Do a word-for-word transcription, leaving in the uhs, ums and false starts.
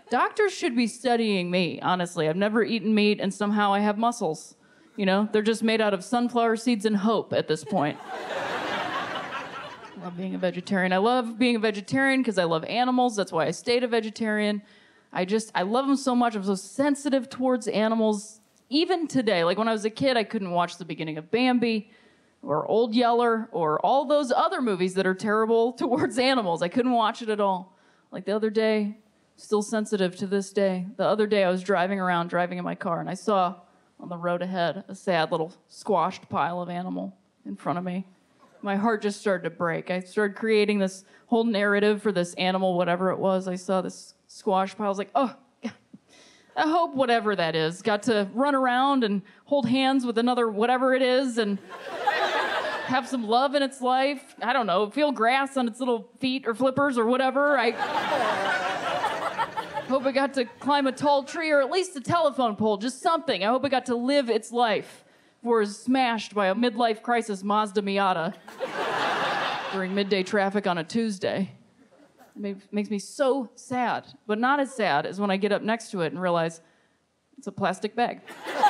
Doctors should be studying me, honestly. I've never eaten meat, and somehow I have muscles. You know, they're just made out of sunflower seeds and hope at this point. I love being a vegetarian. I love being a vegetarian because I love animals. That's why I stayed a vegetarian. I just, I love them so much. I'm so sensitive towards animals. Even today, like when I was a kid, I couldn't watch the beginning of Bambi or Old Yeller or all those other movies that are terrible towards animals. I couldn't watch it at all. Like the other day, still sensitive to this day. The other day I was driving around, driving in my car, and I saw on the road ahead a sad little squashed pile of animal in front of me. My heart just started to break. I started creating this whole narrative for this animal, whatever it was. I saw this squash pile. I was like, oh, God. I hope whatever that is got to run around and hold hands with another whatever it is and have some love in its life. I don't know, feel grass on its little feet or flippers or whatever. I hope it got to climb a tall tree or at least a telephone pole, just something. I hope it got to live its life before it was smashed by a midlife crisis Mazda Miata during midday traffic on a Tuesday. It makes me so sad, but not as sad as when I get up next to it and realize it's a plastic bag.